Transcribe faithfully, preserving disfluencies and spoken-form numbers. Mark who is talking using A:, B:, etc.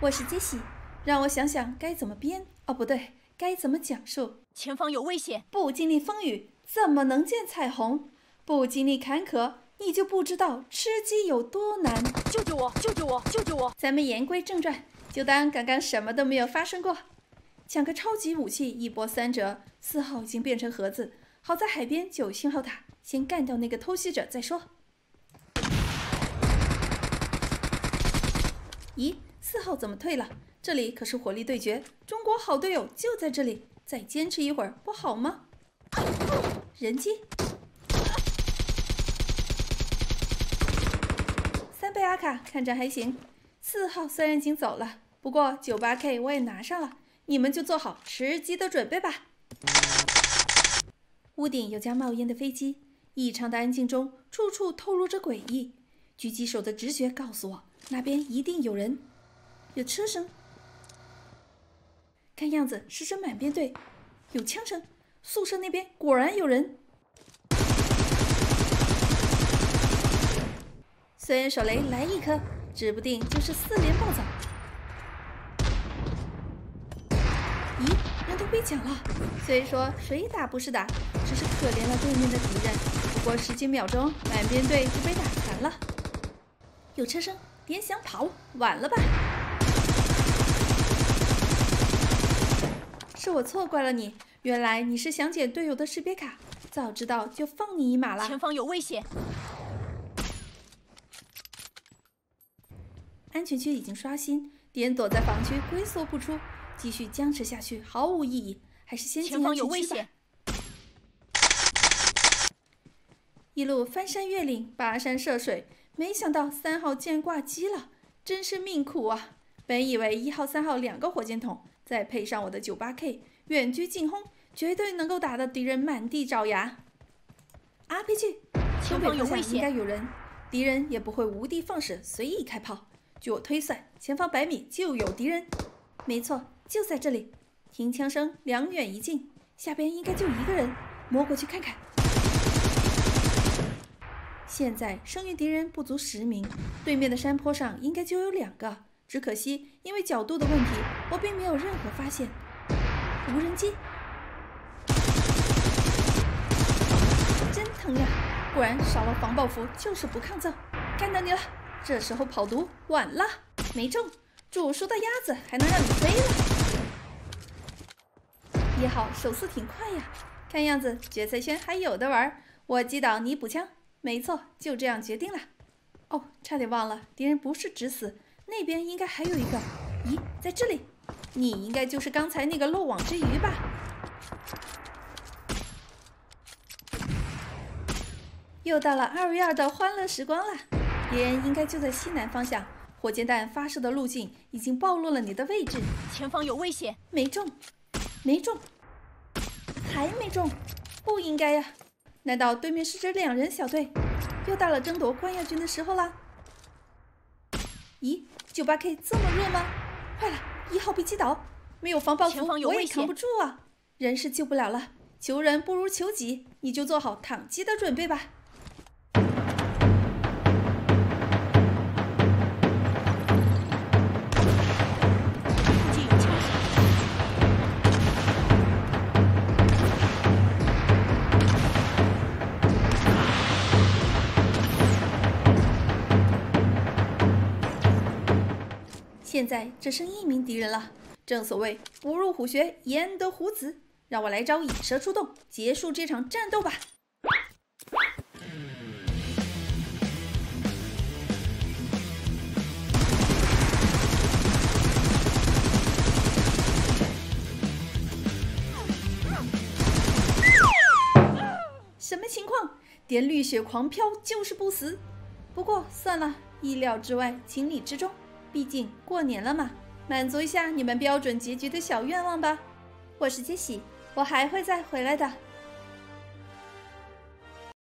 A: 我是杰西，让我想想该怎么编。哦，不对，该怎么讲述？
B: 前方有危险！
A: 不经历风雨，怎么能见彩虹？不经历坎坷，你就不知道吃鸡有多难。
B: 救救我！救救我！救救我！
A: 咱们言归正传，就当刚刚什么都没有发生过。抢个超级武器，一波三折。四号已经变成盒子，好在海边就有信号塔，先干掉那个偷袭者再说。咦，四号怎么退了？这里可是火力对决，中国好队友就在这里，再坚持一会儿不好吗？人机，三倍阿卡看着还行。四号虽然已经走了，不过 九十八 K 我也拿上了，你们就做好吃鸡的准备吧。屋顶有架冒烟的飞机，异常的安静中，处处透露着诡异。狙击手的直觉告诉我，那边一定有人。有车声，看样子是支满编队。有枪声，宿舍那边果然有人。虽然手雷来一颗，指不定就是四连暴走。咦，人都被抢了。虽说谁打不是打，只是可怜了对面的敌人。不过十几秒钟，满编队就被打残了。有车声，别想跑，晚了吧？是我错怪了你，原来你是想捡队友的识别卡，早知道就放你一马了。
B: 前方有危险！
A: 安全区已经刷新，敌人躲在防区龟缩不出，继续僵持下去毫无意义，还是先进安全区吧。一路翻山越岭，跋山涉水，没想到三号竟然挂机了，真是命苦啊！本以为一号、三号两个火箭筒，再配上我的 九十八 K， 远距近轰，绝对能够打得敌人满地找牙。R P G，
B: 前方有危险，
A: 应该有人，敌人也不会无的放矢，随意开炮。据我推算，前方百米就有敌人。没错，就在这里。听枪声，两远一近，下边应该就一个人，摸过去看看。现在剩余敌人不足十名，对面的山坡上应该就有两个，只可惜因为角度的问题，我并没有任何发现。无人机，真疼呀！果然少了防爆服就是不抗造，干到你了！这时候跑毒晚了，没中，煮熟的鸭子还能让你飞了。一号手速挺快呀，看样子决赛圈还有的玩，我击倒你补枪。没错，就这样决定了。哦，差点忘了，敌人不是只死，那边应该还有一个。咦，在这里，你应该就是刚才那个漏网之鱼吧？又到了二 v 二的欢乐时光了，敌人应该就在西南方向，火箭弹发射的路径已经暴露了你的位置。
B: 前方有危险！
A: 没中，没中，还没中，不应该呀！难道对面是支两人小队？又到了争夺冠亚军的时候啦！咦， 九十八 K 这么弱吗？坏了，一号被击倒，没有防爆服我也扛不住啊！人是救不了了，求人不如求己，你就做好躺击的准备吧。现在只剩一名敌人了，正所谓不入虎穴，焉得虎子。让我来招引蛇出洞，结束这场战斗吧。什么情况？点绿血狂飘就是不死。不过算了，意料之外，情理之中。毕竟过年了嘛，满足一下你们标准结局的小愿望吧。我是杰西，我还会再回来的。